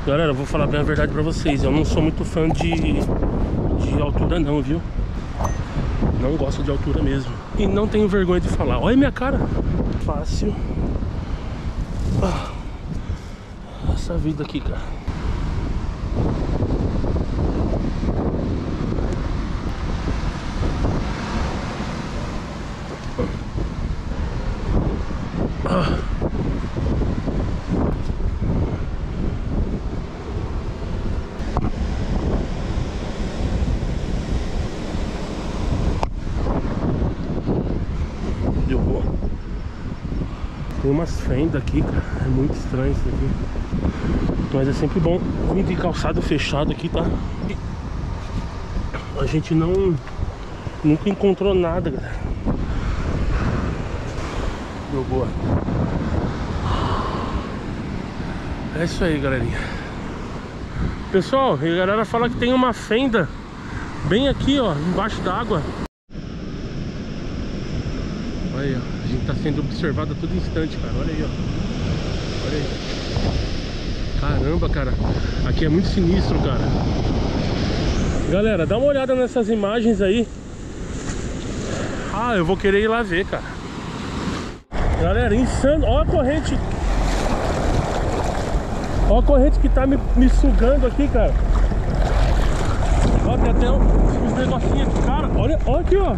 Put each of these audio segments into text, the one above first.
Galera, eu vou falar bem a verdade pra vocês. Eu não sou muito fã de altura não, viu? Não gosto de altura mesmo. E não tenho vergonha de falar. Olha a minha cara. Fácil. Essa vida aqui, cara. Deu boa. Tem umas fendas aqui, cara. É muito estranho isso aqui. Mas é sempre bom vir de calçado fechado aqui, tá? A gente nunca encontrou nada, galera. Deu boa. É isso aí, galerinha. Pessoal, a galera fala que tem uma fenda bem aqui, ó, embaixo da água. Olha aí, ó. A gente tá sendo observado a todo instante, cara. Olha aí, ó. Olha aí. Caramba, cara. Aqui é muito sinistro, cara. Galera, dá uma olhada nessas imagens aí. Ah, eu vou querer ir lá ver, cara. Galera, insano. Olha a corrente. Olha a corrente que tá me sugando aqui, cara. Ó, tem até uns negocinhos aqui, cara. Olha aqui, ó.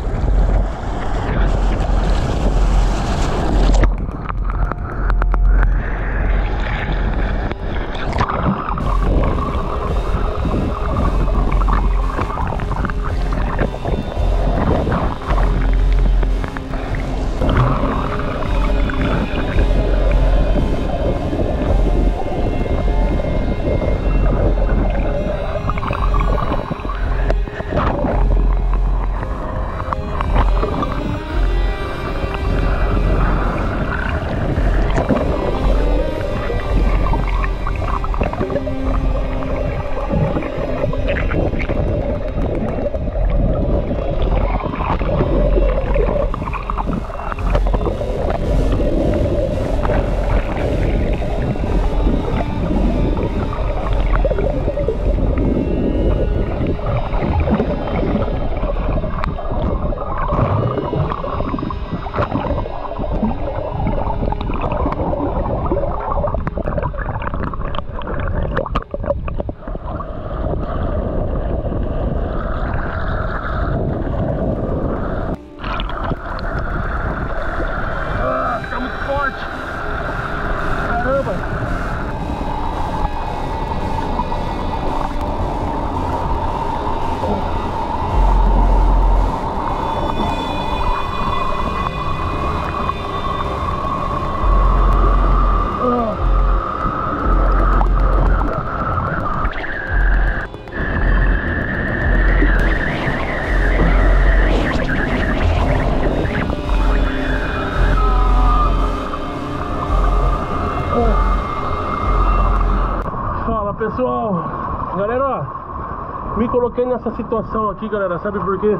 Pessoal, galera, ó, me coloquei nessa situação aqui, galera, sabe por quê?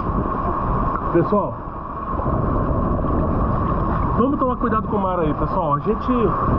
Pessoal, vamos tomar cuidado com o mar aí, pessoal. A gente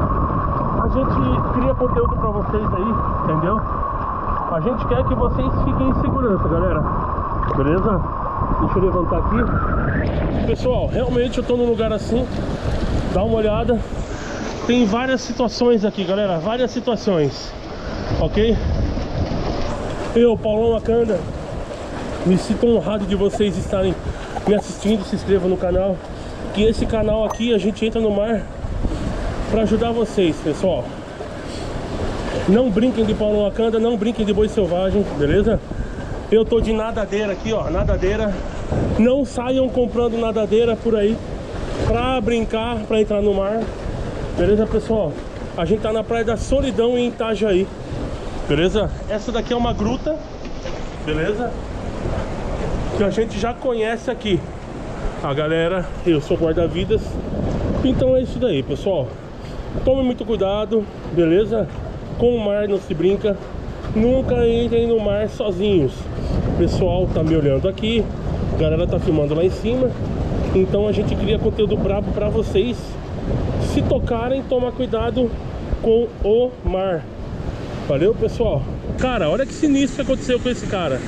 cria conteúdo pra vocês aí, entendeu? A gente quer que vocês fiquem em segurança, galera. Beleza? Deixa eu levantar aqui. Pessoal, realmente eu tô num lugar assim. Dá uma olhada. Tem várias situações aqui, galera, várias situações. Ok? Eu, Paulão Wakanda, me sinto honrado de vocês estarem me assistindo. Se inscreva no canal, que esse canal aqui a gente entra no mar para ajudar vocês, pessoal. Não brinquem de Paulão Wakanda, não brinquem de boi selvagem, beleza? Eu tô de nadadeira aqui, ó, nadadeira. Não saiam comprando nadadeira por aí pra brincar, pra entrar no mar. Beleza, pessoal? A gente tá na Praia da Solidão em Itajaí. Beleza? Essa daqui é uma gruta, beleza? Que a gente já conhece aqui. A galera, eu sou guarda-vidas. Então é isso daí, pessoal. Tome muito cuidado, beleza? Com o mar não se brinca. Nunca entrem no mar sozinhos. O pessoal tá me olhando aqui, a galera tá filmando lá em cima. Então a gente cria conteúdo brabo pra vocês. Se tocarem, tomar cuidado com o mar. Valeu, pessoal. Cara, olha que sinistro que aconteceu com esse cara.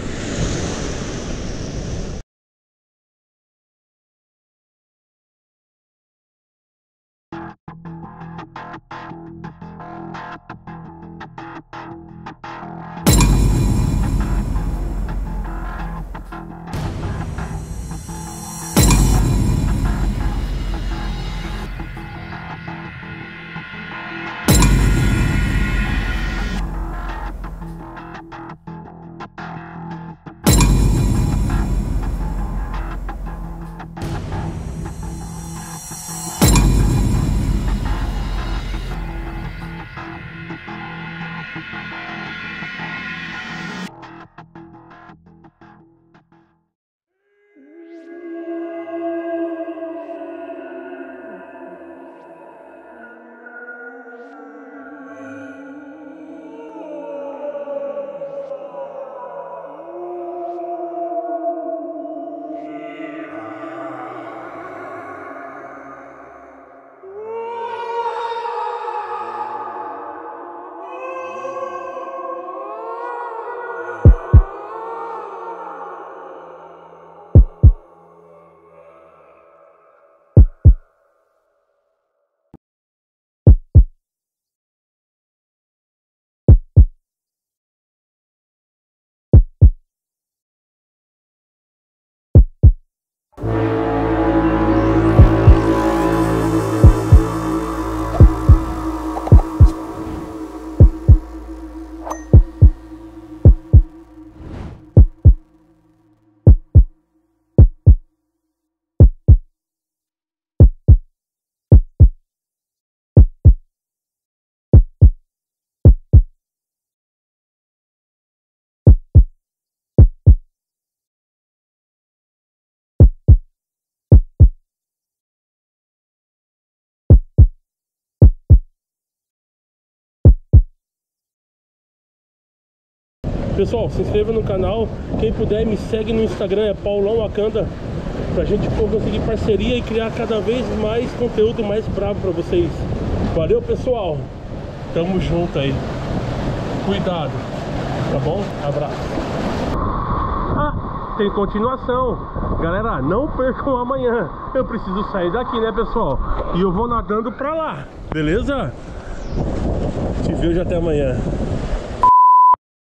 Pessoal, se inscreva no canal. Quem puder, me segue no Instagram, é Paulão Wakanda, pra gente conseguir parceria e criar cada vez mais conteúdo mais bravo pra vocês. Valeu, pessoal. Tamo junto aí. Cuidado, tá bom? Abraço. Ah, tem continuação. Galera, não percam amanhã. Eu preciso sair daqui, né, pessoal? E eu vou nadando pra lá, beleza? Te vejo até amanhã.